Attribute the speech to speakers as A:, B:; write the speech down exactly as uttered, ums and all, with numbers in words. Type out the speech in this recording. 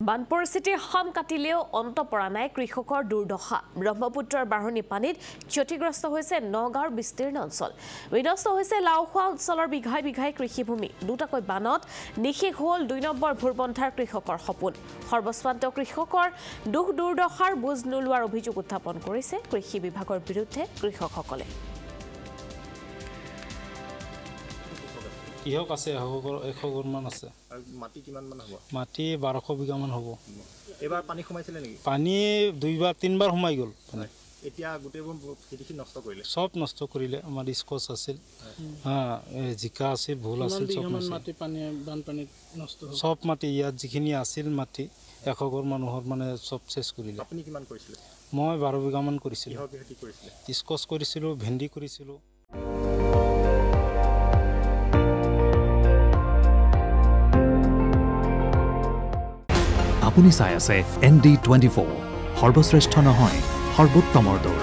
A: বান পৰিস্থিতিৰ হাম কাটিলেও অন্ত পৰা নাই কৃষকৰ দুৰ্দশা ব্ৰহ্মপুত্ৰৰ বাঢ়নী পানীত ক্ষতিগ্ৰস্ত হৈছে নগাঁৱৰ বিস্তীৰ্ণ অঞ্চল বিনষ্ট হৈছে লাওখোৱা অঞ্চলৰ বিঘাই বিঘাই কৃষিভূমি দুটাকৈ বানত নিশেষ হ'ল দুই নম্বৰ ভূৰবন্ধাৰ কৃষকৰ সপোন সৰ্বস্বান্ত কৃষকৰ দুখ দুৰ্দশাৰ বুজ নোলোৱাৰ অভিযোগ উত্থাপন কৰিছে কৃষি বিভাগৰ বিৰুদ্ধে কৃষকসকলে
B: কিহক আছে এশ ঘৰ মান আছে
C: মাটি কিমান মান হ'ব
B: মাটি বাৰশ বিঘা মান হ'ব
C: এবাৰ পানী সোমাইছিল নেকি
B: পানী দুইবাৰ তিনবাৰ সোমাই গ'ল
C: এতিয়া গোটেইবোৰ খেতি নষ্ট কৰিলে
B: সব নষ্ট কৰিলে আমাৰ স্কচ আছিল হা জিকা আছিল ভুল আছিল সব
D: মাটি পানী বান পানী নষ্ট
B: সব মাটি ইয়াত যিখিনি আছিল মাটি এশ ঘৰ মানুহৰ মানে সব শেষ কৰিলে
C: আপুনি কিমান কৰিছিল
B: মই বাৰ বিঘা মান কৰিছিল
C: কিহৰ খেতি কৰিছিল
B: স্কচ কৰিছিল ভেন্দি কৰিছিল
E: আপুনি চাই আছে এন ডি টুৱেণ্টি ফ'ৰ সৰ্বশ্ৰেষ্ঠ নহয় সৰ্বোত্তমৰ দোষ